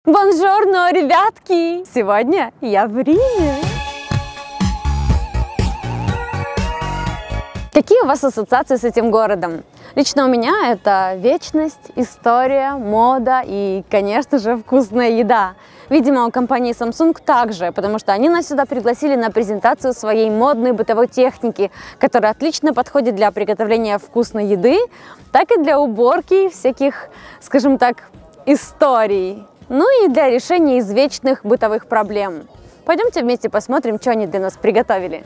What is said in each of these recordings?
Бонжорно, ребятки! Сегодня я в Риме. Какие у вас ассоциации с этим городом? Лично у меня это вечность, история, мода и, конечно же, вкусная еда. Видимо, у компании Samsung также, потому что они нас сюда пригласили на презентацию своей модной бытовой техники, которая отлично подходит для приготовления вкусной еды, так и для уборки всяких, скажем так, историй. Ну и для решения извечных бытовых проблем. Пойдемте вместе посмотрим, что они для нас приготовили.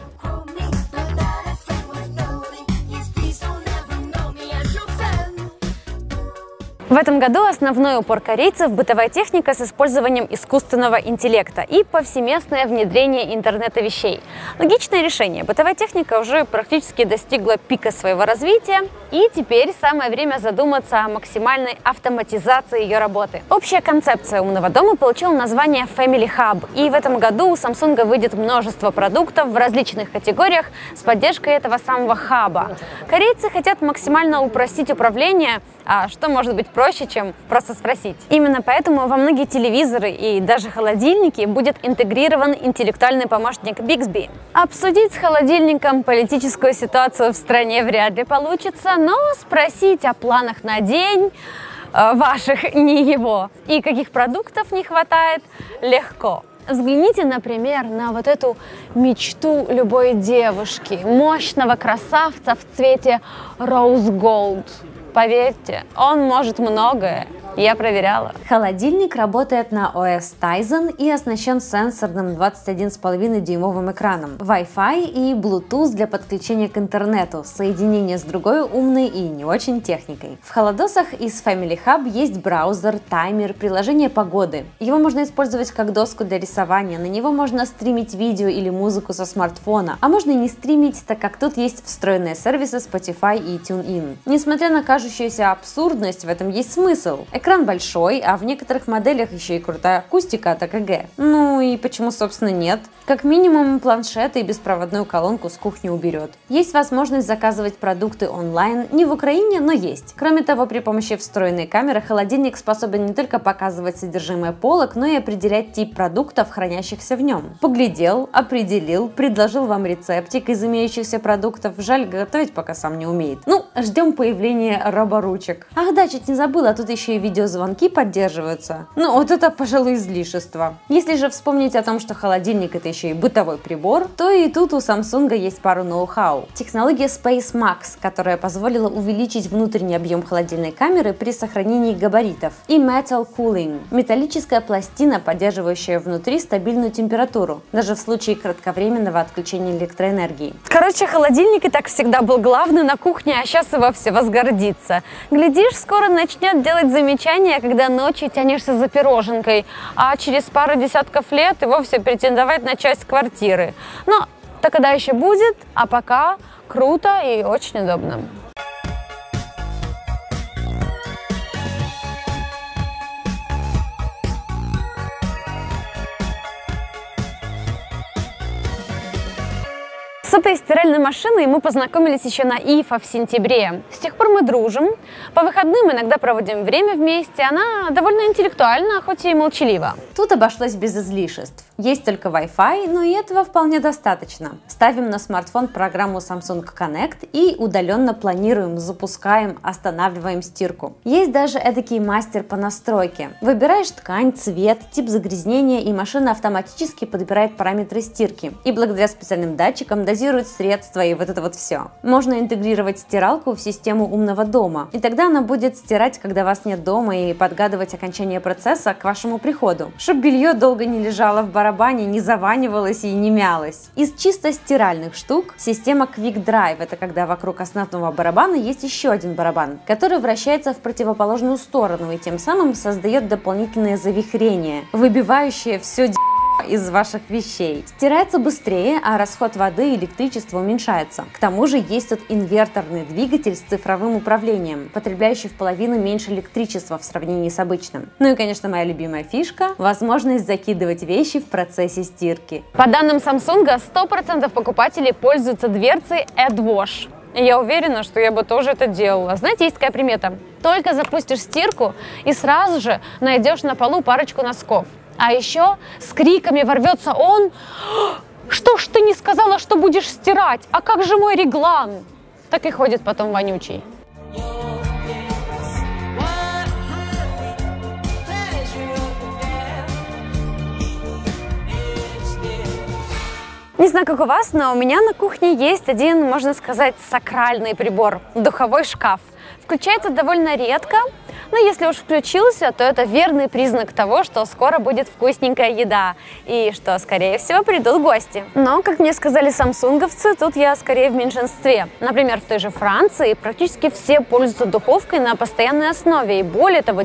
В этом году основной упор корейцев – бытовая техника с использованием искусственного интеллекта и повсеместное внедрение интернета вещей. Логичное решение. Бытовая техника уже практически достигла пика своего развития, и теперь самое время задуматься о максимальной автоматизации ее работы. Общая концепция умного дома получила название Family Hub, и в этом году у Samsung выйдет множество продуктов в различных категориях с поддержкой этого самого хаба. Корейцы хотят максимально упростить управление, а что может быть проще, чем просто спросить. Именно поэтому во многие телевизоры и даже холодильники будет интегрирован интеллектуальный помощник Bixby. Обсудить с холодильником политическую ситуацию в стране вряд ли получится, но спросить о планах на день ваших не его и каких продуктов не хватает легко. Взгляните, например, на вот эту мечту любой девушки, мощного красавца в цвете Rose Gold. Поверьте, он может многое. Я проверяла. Холодильник работает на OS Tizen и оснащен сенсорным 21,5-дюймовым экраном, Wi-Fi и Bluetooth для подключения к интернету, соединение с другой умной и не очень техникой. В холодосах из Family Hub есть браузер, таймер, приложение погоды. Его можно использовать как доску для рисования, на него можно стримить видео или музыку со смартфона, а можно и не стримить, так как тут есть встроенные сервисы Spotify и TuneIn. Несмотря на кажущуюся абсурдность, в этом есть смысл. Экран большой, а в некоторых моделях еще и крутая акустика от АКГ. Ну и почему, собственно, нет? Как минимум планшет и беспроводную колонку с кухни уберет. Есть возможность заказывать продукты онлайн, не в Украине, но есть. Кроме того, при помощи встроенной камеры холодильник способен не только показывать содержимое полок, но и определять тип продуктов, хранящихся в нем. Поглядел, определил, предложил вам рецептик из имеющихся продуктов. Жаль, готовить пока сам не умеет. Ну, ждем появления роборучек. Ах да, чуть не забыла, тут еще и видеозвонки поддерживаются. Ну, вот это, пожалуй, излишество. Если же вспомнить о том, что холодильник это еще и бытовой прибор, то и тут у Samsung есть пару ноу-хау. Технология Space Max, которая позволила увеличить внутренний объем холодильной камеры при сохранении габаритов. И Metal Cooling – металлическая пластина, поддерживающая внутри стабильную температуру, даже в случае кратковременного отключения электроэнергии. Короче, холодильник и так всегда был главный на кухне, а сейчас и вовсе возгордится. Глядишь, скоро начнет делать замечания, когда ночью тянешься за пироженкой, а через пару десятков лет и вовсе претендовать на часть квартиры. Но то когда еще будет, а пока круто и очень удобно. С этой стиральной машиной мы познакомились еще на IFA в сентябре. С тех пор мы дружим. По выходным иногда проводим время вместе. Она довольно интеллектуальна, хоть и молчалива. Тут обошлось без излишеств. Есть только Wi-Fi, но и этого вполне достаточно. Ставим на смартфон программу Samsung Connect и удаленно планируем, запускаем, останавливаем стирку. Есть даже эдакий мастер по настройке. Выбираешь ткань, цвет, тип загрязнения, и машина автоматически подбирает параметры стирки. И благодаря специальным датчикам дозирует средства и вот это вот все. Можно интегрировать стиралку в систему умного дома, и тогда она будет стирать, когда вас нет дома, и подгадывать окончание процесса к вашему приходу, чтобы белье долго не лежало в барабане, не заванивалось и не мялось. Из чисто стиральных штук система Quick Drive – это когда вокруг основного барабана есть еще один барабан, который вращается в противоположную сторону и тем самым создает дополнительное завихрение, выбивающее все из ваших вещей. Стирается быстрее, а расход воды и электричества уменьшается. К тому же есть тут инверторный двигатель с цифровым управлением, потребляющий в половину меньше электричества в сравнении с обычным. Ну и, конечно, моя любимая фишка – возможность закидывать вещи в процессе стирки. По данным Samsung, 100% покупателей пользуются дверцей AdWash. И я уверена, что я бы тоже это делала. Знаете, есть такая примета. Только запустишь стирку и сразу же найдешь на полу парочку носков. А еще с криками ворвется он: «Что ж ты не сказала, что будешь стирать? А как же мой реглан?» Так и ходит потом вонючий. Не знаю, как у вас, но у меня на кухне есть один, можно сказать, сакральный прибор – духовой шкаф. Включается довольно редко, но если уж включился, то это верный признак того, что скоро будет вкусненькая еда и что, скорее всего, придут гости. Но, как мне сказали самсунговцы, тут я скорее в меньшинстве. Например, в той же Франции практически все пользуются духовкой на постоянной основе, и более того,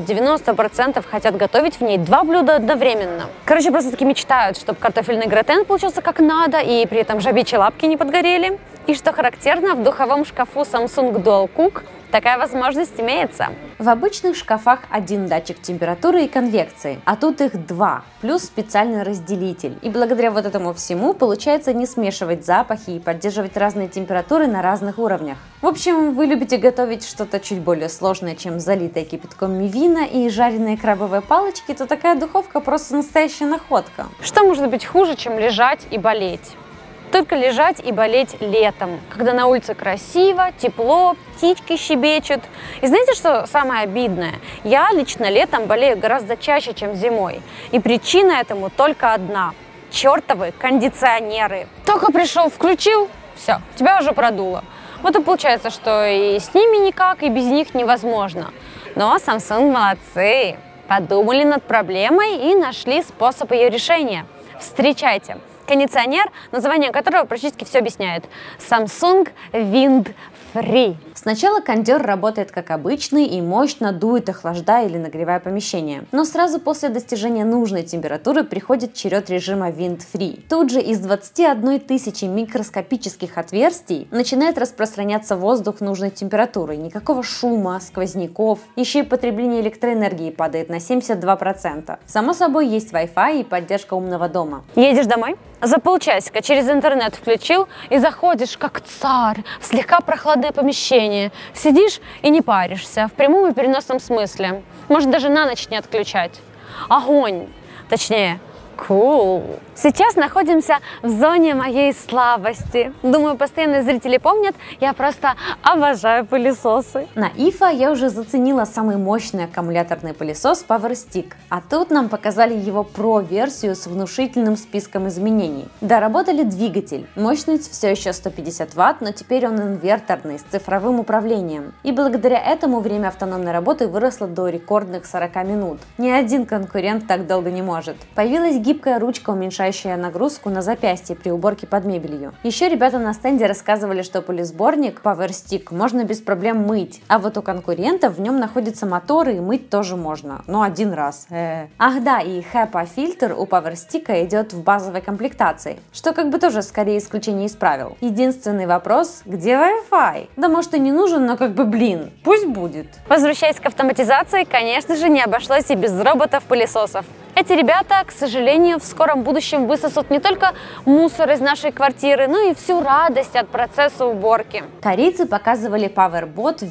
90% хотят готовить в ней 2 блюда одновременно. Короче, просто-таки мечтают, чтобы картофельный гратен получился как надо, и при этом жабичьи лапки не подгорели. И что характерно, в духовом шкафу Samsung Dual Cook такая возможность имеется. В обычных шкафах один датчик температуры и конвекции, а тут их 2, плюс специальный разделитель. И благодаря вот этому всему получается не смешивать запахи и поддерживать разные температуры на разных уровнях. В общем, вы любите готовить что-то чуть более сложное, чем залитое кипятком мивина и жареные крабовые палочки, то такая духовка просто настоящая находка. Что может быть хуже, чем лежать и болеть? Только лежать и болеть летом, когда на улице красиво, тепло, птички щебечут. И знаете, что самое обидное? Я лично летом болею гораздо чаще, чем зимой. И причина этому только одна – чертовы кондиционеры. Только пришел, включил, все, тебя уже продуло. Вот и получается, что и с ними никак, и без них невозможно. Но Samsung молодцы, подумали над проблемой и нашли способ ее решения. Встречайте! Кондиционер, название которого практически все объясняет. Samsung Wind Free. Сначала кондер работает как обычный и мощно дует, охлаждая или нагревая помещение. Но сразу после достижения нужной температуры приходит черед режима Wind Free. Тут же из 21 тысячи микроскопических отверстий начинает распространяться воздух нужной температуры. Никакого шума, сквозняков. Еще и потребление электроэнергии падает на 72%. Само собой, есть Wi-Fi и поддержка умного дома. Едешь домой? За полчасика через интернет включил и заходишь как царь в слегка прохладное помещение. Сидишь и не паришься, в прямом и переносном смысле. Может, даже на ночь не отключать. Огонь! Точнее, cool. Сейчас находимся в зоне моей слабости. Думаю, постоянные зрители помнят, я просто обожаю пылесосы. На IFA я уже заценила самый мощный аккумуляторный пылесос Power Stick, а тут нам показали его Pro-версию с внушительным списком изменений. Доработали двигатель, мощность все еще 150 Вт, но теперь он инверторный, с цифровым управлением. И благодаря этому время автономной работы выросло до рекордных 40 минут. Ни один конкурент так долго не может. Появилась гибкая ручка, уменьшающая нагрузку на запястье при уборке под мебелью. Еще ребята на стенде рассказывали, что пылесборник Power Stick можно без проблем мыть, а вот у конкурентов в нем находятся моторы и мыть тоже можно, но один раз. Ах да, и HEPA фильтр у Power Stick идет в базовой комплектации, что как бы тоже скорее исключение из правил. Единственный вопрос, где Wi-Fi? Да может и не нужен, но как бы блин, пусть будет. Возвращаясь к автоматизации, конечно же, не обошлось и без роботов-пылесосов. Эти ребята, к сожалению, в скором будущем высосут не только мусор из нашей квартиры, но и всю радость от процесса уборки. Корейцы показывали PowerBot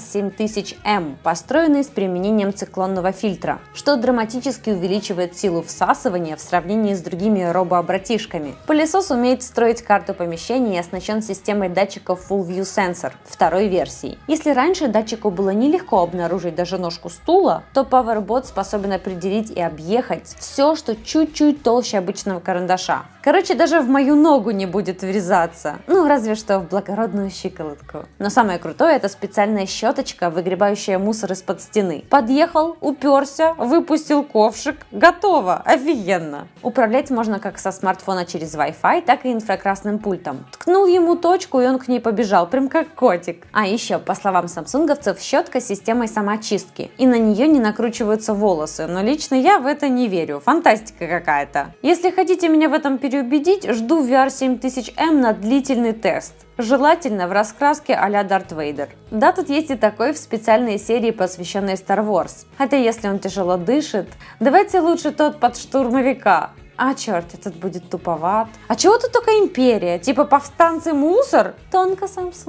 VR7000M, построенный с применением циклонного фильтра, что драматически увеличивает силу всасывания в сравнении с другими робообратишками. Пылесос умеет строить карту помещения и оснащен системой датчиков Full View Sensor второй версии. Если раньше датчику было нелегко обнаружить даже ножку стула, то PowerBot способен определить и объехать все, что чуть-чуть толще обычного карандаша. Короче, даже в мою ногу не будет врезаться. Ну, разве что в благородную щиколотку. Но самое крутое — это специальная щеточка, выгребающая мусор из-под стены. Подъехал, уперся, выпустил ковшик. Готово! Офигенно! Управлять можно как со смартфона через Wi-Fi, так и инфракрасным пультом. Ткнул ему точку, и он к ней побежал, прям как котик. А еще, по словам самсунговцев, щетка с системой самоочистки. И на нее не накручиваются волосы. Но лично я в это не верю. Фантастика какая-то. Если хотите меня в этом переубедить, жду VR7000M на длительный тест. Желательно в раскраске а-ля Дарт Вейдер. Да, тут есть и такой в специальной серии, посвященной Star Wars. Хотя если он тяжело дышит, давайте лучше тот под штурмовика. А черт, этот будет туповат. А чего тут только империя? Типа повстанцы мусор? Тонко, Samsung.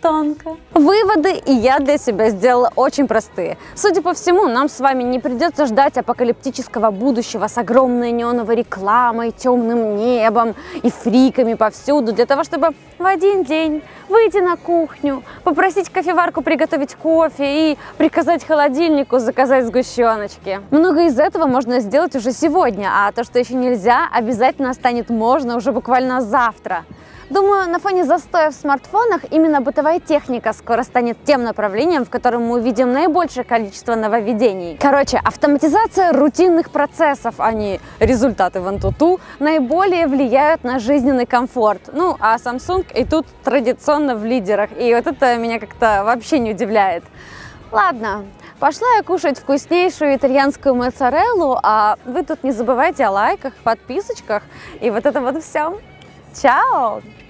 тонко. Выводы и я для себя сделала очень простые. Судя по всему, нам с вами не придется ждать апокалиптического будущего с огромной неоновой рекламой, темным небом и фриками повсюду, для того, чтобы в один день выйти на кухню, попросить кофеварку приготовить кофе и приказать холодильнику заказать сгущеночки. Много из этого можно сделать уже сегодня, а то, что еще нельзя, обязательно станет можно уже буквально завтра. Думаю, на фоне застоя в смартфонах именно бытовая техника скоро станет тем направлением, в котором мы увидим наибольшее количество нововведений. Короче, автоматизация рутинных процессов, а не результаты в Antutu, наиболее влияют на жизненный комфорт. Ну, а Samsung и тут традиционно в лидерах, и вот это меня как-то вообще не удивляет. Ладно, пошла я кушать вкуснейшую итальянскую моцареллу, а вы тут не забывайте о лайках, подписочках и вот это вот все. Ciao!